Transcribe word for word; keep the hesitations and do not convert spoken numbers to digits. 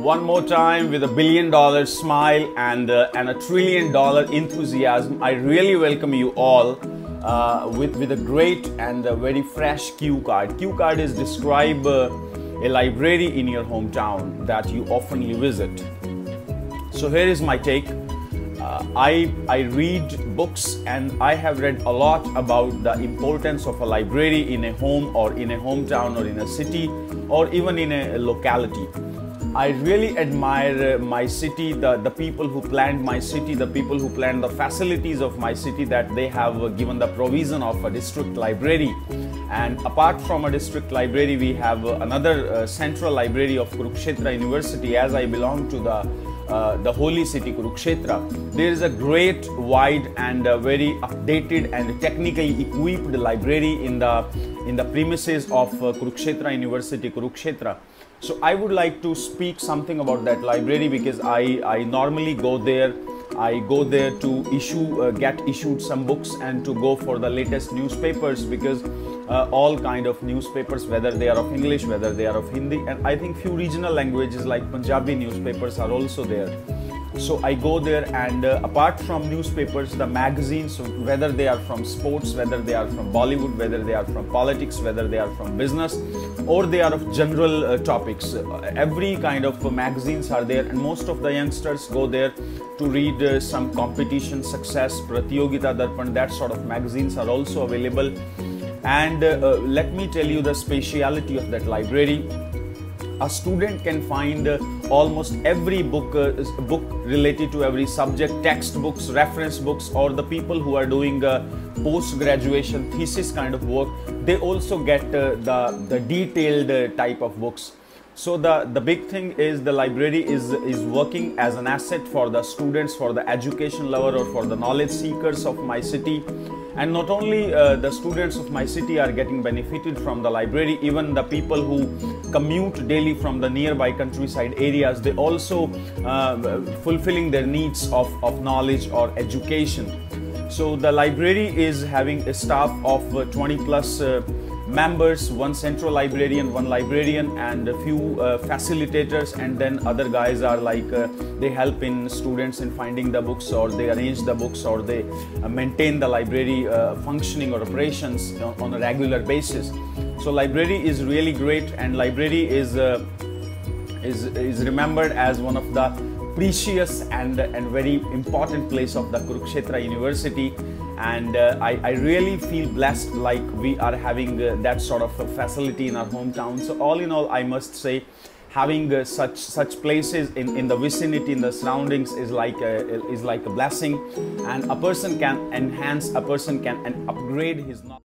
one more time with a billion dollar smile and, uh, and a trillion dollar enthusiasm. I really welcome you all uh, with, with a great and a very fresh cue card. Cue card is describe uh, a library in your hometown that you oftenly visit. So here is my take. Uh, I, I read books and I have read a lot about the importance of a library in a home or in a hometown or in a city or even in a locality. I really admire uh, my city, the, the people who planned my city, the people who planned the facilities of my city, that they have uh, given the provision of a district library. And apart from a district library, we have uh, another uh, central library of Kurukshetra University. As I belong to the Uh, the holy city Kurukshetra, there is a great, wide and uh, very updated and technically equipped library in the in the premises of uh, Kurukshetra University, Kurukshetra. So I would like to speak something about that library because I, I normally go there. I go there to issue, uh, get issued some books and to go for the latest newspapers, because uh, all kind of newspapers, whether they are of English, whether they are of Hindi, and I think few regional languages like Punjabi newspapers are also there. So I go there, and uh, apart from newspapers, the magazines, whether they are from sports, whether they are from Bollywood, whether they are from politics, whether they are from business, or they are of general uh, topics, uh, every kind of uh, magazines are there, and most of the youngsters go there to read uh, some competition, success, Pratiyogita Darpan, that sort of magazines are also available. And uh, uh, let me tell you the speciality of that library. A student can find uh, almost every book, uh, book related to every subject, textbooks, reference books, or the people who are doing uh, post-graduation thesis kind of work, they also get uh, the, the detailed uh, type of books. So the, the big thing is the library is, is working as an asset for the students, for the education lover, or for the knowledge seekers of my city. And not only uh, the students of my city are getting benefited from the library, even the people who commute daily from the nearby countryside areas, they also uh, fulfilling their needs of, of knowledge or education. So the library is having a staff of uh, twenty plus uh, members, one central librarian, one librarian, and a few uh, facilitators, and then other guys are like uh, they help in students in finding the books, or they arrange the books, or they uh, maintain the library uh, functioning or operations on, on a regular basis. So library is really great, and library is uh, is is remembered as one of the precious and and very important place of the Kurukshetra University. And uh, I, I really feel blessed, like we are having uh, that sort of a facility in our hometown. So all in all, I must say, having uh, such such places in, in the vicinity, in the surroundings, is like a, is like a blessing, and a person can enhance, a person can and upgrade his knowledge.